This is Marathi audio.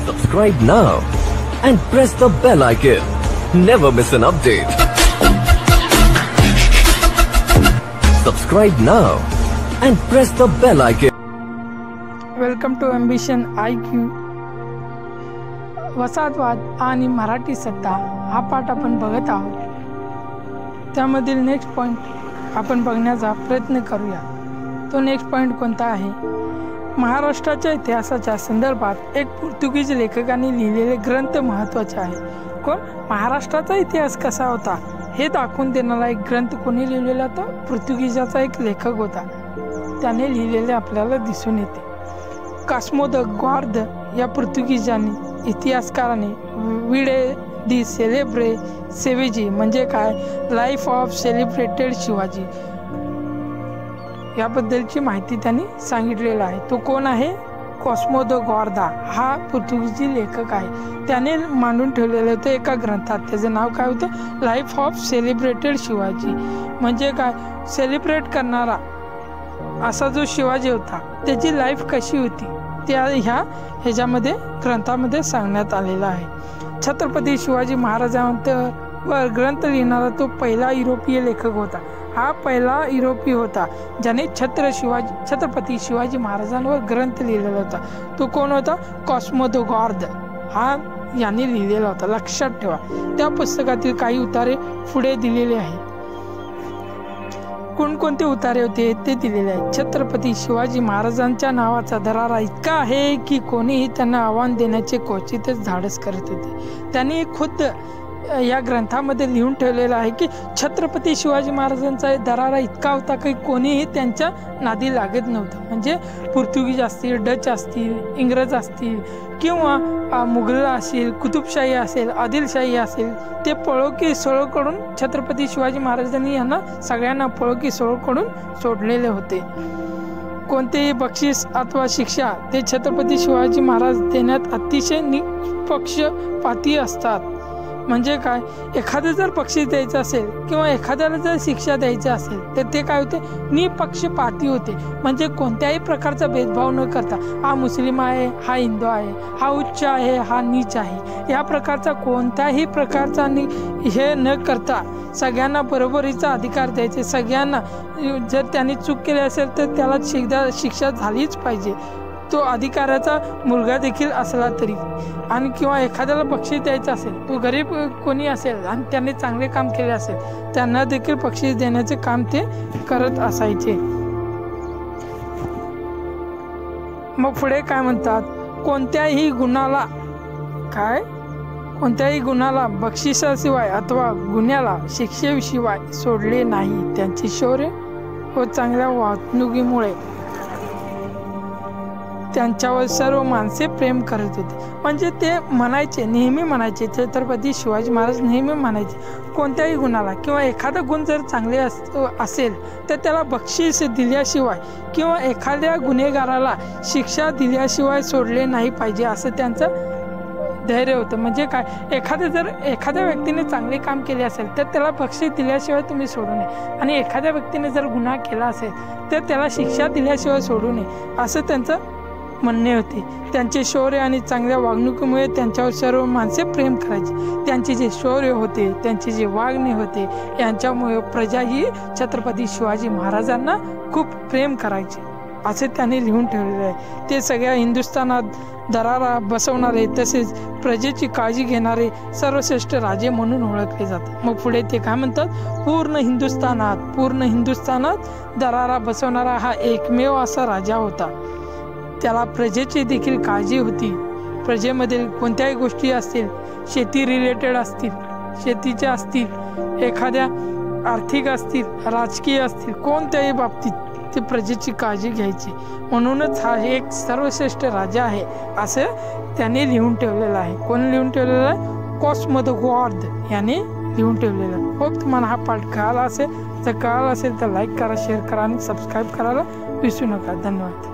Subscribe now and press the bell icon. Never miss an update. Subscribe now and press the bell icon. Welcome to ambition IQ. वसाहतवाद आणि मराठी सत्ता हा पाठ आपण बघत आहोत. त्यामधील नेक्स्ट पॉइंट आपण बघण्याचा प्रयत्न करूया. तो नेक्स्ट पॉइंट कोणता आहे? महाराष्ट्राच्या इतिहासाच्या संदर्भात एक पोर्तुगीज लेखकाने लिहिलेले ग्रंथ महत्त्वाचे आहे. कोण? महाराष्ट्राचा इतिहास कसा होता हे दाखवून देणारा एक ग्रंथ कोणी लिहिलेला? तर पोर्तुगीजाचा एक लेखक होता. त्याने लिहिलेले आपल्याला दिसून येते. कास्मो द ग्वार्द या पोर्तुगीजाने इतिहासकाराने विडे दी सेलेब्रे सेवेजी म्हणजे काय, लाईफ ऑफ सेलिब्रेटेड शिवाजी याबद्दलची माहिती त्यांनी सांगितलेलं आहे. तो कोण आहे? कॉस्मो द ग्वार्दा हा पोर्तुगीजी लेखक आहे. त्याने मांडून ठेवलेलं होतं एका ग्रंथात. त्याचं नाव काय होतं? लाईफ ऑफ सेलिब्रेटेड शिवाजी म्हणजे काय, सेलिब्रेट करणारा असा जो शिवाजी होता त्याची लाईफ कशी होती त्या ह्याच्यामध्ये ग्रंथामध्ये सांगण्यात आलेला आहे. छत्रपती शिवाजी महाराजांवर ग्रंथ लिहिणारा तो पहिला युरोपीय लेखक होता. हा पहिला युरोपीय होता ज्याने छत्रपती शिवाजी महाराजांवर ग्रंथ लिहिलेला होता. तो कोण होता? कॉस्मो द ग्वार्द हा याने लिहिलेला होता. लक्षात ठेवा. त्या पुस्तकातील काही उतारे पुढे दिलेले आहेत. कोणकोणते उतारे होते ते दिलेले आहेत. छत्रपती शिवाजी महाराजांच्या नावाचा दरारा इतका आहे की कोणीही त्यांना आव्हान देण्याचे क्वचितच धाडस करत होते. त्यांनी खुद्द या ग्रंथामध्ये लिहून ठेवलेलं आहे की छत्रपती शिवाजी महाराजांचा दरारा इतका होता की कोणीही त्यांच्या नादी लागत नव्हतं. म्हणजे पोर्तुगीज असतील, डच असतील, इंग्रज असतील किंवा मुघल असेल, कुतुबशाही असेल, आदिलशाही असेल, ते पळो की सोळो कडून छत्रपती शिवाजी महाराजांनी यांना सगळ्यांना पळो की सोळो कडून सोडलेले होते. कोणतेही बक्षीस अथवा शिक्षा ते छत्रपती शिवाजी महाराज देण्यात अतिशय निपक्षपाती असतात. म्हणजे काय, एखादं जर बक्षीस द्यायचं असेल किंवा एखाद्याला जर शिक्षा द्यायची असेल तर ते काय होते? निपक्षपाती होते. म्हणजे कोणत्याही प्रकारचा भेदभाव न करता हा मुस्लिम आहे, हा हिंदू आहे, हा उच्च आहे, हा नीच आहे, या प्रकारचा कोणत्याही प्रकारचा हे न करता सगळ्यांना बरोबरीचा अधिकार द्यायचे. सगळ्यांना जर त्यांनी चूक केली असेल तर त्याला शिक्षा झालीच पाहिजे. तो अधिकाराचा मुलगा देखील असला तरी. आणि किंवा एखाद्याला बक्षीस द्यायचं असेल, तो गरीब कोणी असेल आणि त्यांनी चांगले काम केले असेल त्यांना देखील बक्षीस देण्याचे काम ते करत असायचे. मग पुढे काय म्हणतात? कोणत्याही गुन्हाला बक्षिसाशिवाय अथवा गुन्ह्याला शिक्षेशिवाय सोडले नाही. त्यांचे शौर्य व चांगल्या वागणुकीमुळे त्यांच्यावर सर्व माणसे प्रेम करत होते. म्हणजे ते नेहमी म्हणायचे, छत्रपती शिवाजी महाराज नेहमी म्हणायचे कोणत्याही गुणाला किंवा एखादा गुण जर चांगले असेल तर त्याला बक्षीस दिल्याशिवाय किंवा एखाद्या गुन्हेगाराला शिक्षा दिल्याशिवाय सोडले नाही पाहिजे असं त्यांचं धैर्य होतं. म्हणजे काय, एखाद्या व्यक्तीने चांगले काम केले असेल तर त्याला बक्षीस दिल्याशिवाय तुम्ही सोडू नये आणि एखाद्या व्यक्तीने जर गुन्हा केला असेल तर त्याला शिक्षा दिल्याशिवाय सोडू नये असं त्यांचं म्हणणे होते. त्यांचे शौर्य आणि चांगल्या वागणुकीमुळे त्यांच्यावर सर्व माणसे प्रेम करायची. त्यांचे जे शौर्य होते, त्यांचे जे वागणे होते यांच्यामुळे प्रजाही छत्रपती शिवाजी महाराजांना खूप प्रेम करायचे असे त्यांनी लिहून ठेवलेले आहे. ते सगळ्या हिंदुस्थानात दरारा बसवणारे तसेच प्रजेची काळजी घेणारे सर्वश्रेष्ठ राजे म्हणून ओळखले जातात. मग पुढे ते काय म्हणतात? पूर्ण हिंदुस्थानात दरारा बसवणारा हा एकमेव असा राजा होता. त्याला प्रजेची देखील काळजी होती. प्रजेमधील कोणत्याही गोष्टी असतील, शेती रिलेटेड असतील, शेतीच्या असतील, एखाद्या आर्थिक असतील, राजकीय असतील, कोणत्याही बाबतीत ते प्रजेची काळजी घ्यायची. म्हणूनच हा एक सर्वश्रेष्ठ राजा आहे असं त्याने लिहून ठेवलेलं आहे. कोण लिहून ठेवलेलं आहे? कॉस्मो द ग्वार्द याने लिहून ठेवलेलं आहे. होप तुम्हाला हा पाठ कळाला असेल. जर कळाला असेल तर लाईक करा, शेअर करा आणि सबस्क्राईब करायला विसरू नका. धन्यवाद.